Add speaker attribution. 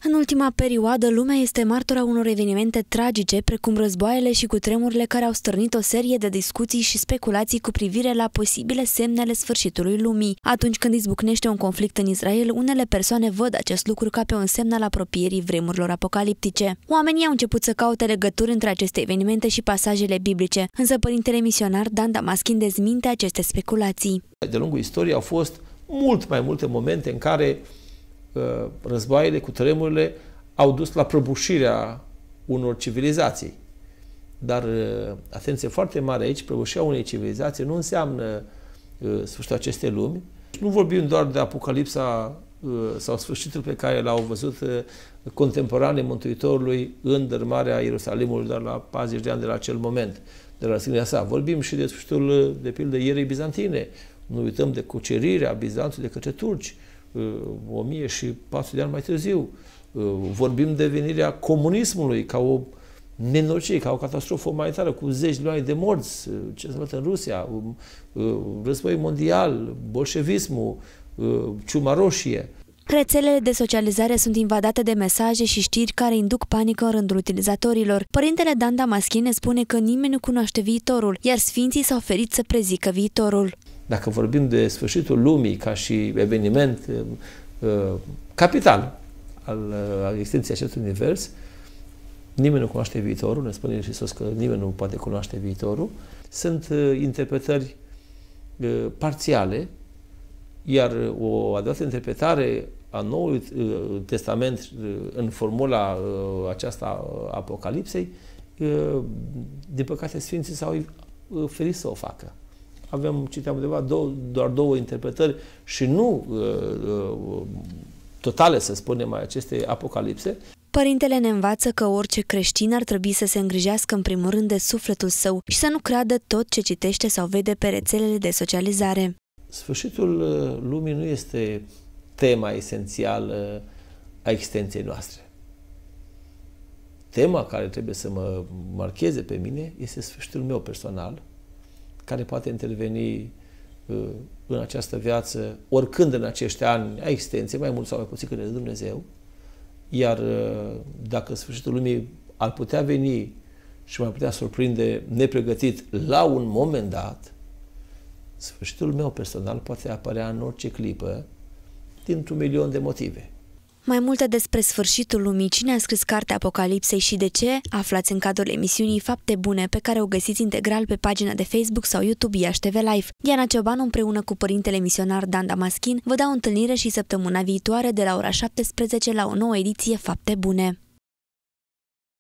Speaker 1: În ultima perioadă, lumea este martora unor evenimente tragice, precum războaiele și cutremurile care au stârnit o serie de discuții și speculații cu privire la posibile semnele sfârșitului lumii. Atunci când izbucnește un conflict în Israel, unele persoane văd acest lucru ca pe un semn al apropierii vremurilor apocaliptice. Oamenii au început să caute legături între aceste evenimente și pasajele biblice, însă părintele misionar Dan Damaschin dezminte aceste speculații.
Speaker 2: De lungul istoriei au fost mult mai multe momente în care războaiele, cutremurile au dus la prăbușirea unor civilizații. Dar, atenție foarte mare aici, prăbușirea unei civilizații nu înseamnă sfârșitul acestei lumi. Nu vorbim doar de Apocalipsa sau sfârșitul pe care l-au văzut contemporanii Mântuitorului în dărâmarea Ierusalimului, doar la 40 de ani de la acel moment, de la răstignirea sa. Vorbim și de sfârșitul, de pildă, ierei bizantine. Nu uităm de cucerirea Bizanțului de către turci, 1400 de ani mai târziu. Vorbim de venirea comunismului ca o nenorocire, ca o catastrofă umanitară cu zeci de milioane de morți, ce se întâmplă în Rusia, război mondial, bolșevismul, ciuma roșie.
Speaker 1: Rețelele de socializare sunt invadate de mesaje și știri care induc panică în rândul utilizatorilor. Părintele Dan Damaschin ne spune că nimeni nu cunoaște viitorul, iar sfinții s-au ferit să prezică viitorul.
Speaker 2: Dacă vorbim de sfârșitul lumii ca și eveniment capital al existenței acestui univers, nimeni nu cunoaște viitorul, ne spune Iisus că nimeni nu poate cunoaște viitorul. Sunt interpretări parțiale, iar o adevărată interpretare a Noului Testament în formula aceasta Apocalipsei, din păcate Sfinții s-au ferit să o facă. Citeam undeva doar două interpretări și nu totale, să spunem, aceste apocalipse.
Speaker 1: Părintele ne învață că orice creștin ar trebui să se îngrijească în primul rând de sufletul său și să nu creadă tot ce citește sau vede pe rețelele de socializare.
Speaker 2: Sfârșitul lumii nu este tema esențială a existenței noastre. Tema care trebuie să mă marcheze pe mine este sfârșitul meu personal, care poate interveni în această viață oricând în acești ani a existenței, mai mult sau mai puțin către Dumnezeu. Iar dacă sfârșitul lumii ar putea veni și mai putea surprinde nepregătit la un moment dat, sfârșitul meu personal poate apărea în orice clipă, dintr-un milion de motive.
Speaker 1: Mai multe despre sfârșitul lumii, cine a scris cartea Apocalipsei și de ce, aflați în cadrul emisiunii Fapte Bune, pe care o găsiți integral pe pagina de Facebook sau YouTube Iași TV Live. Diana Ciobanu, împreună cu părintele misionar Dan Damaschin, vă dau întâlnire și săptămâna viitoare de la ora 17 la o nouă ediție Fapte Bune.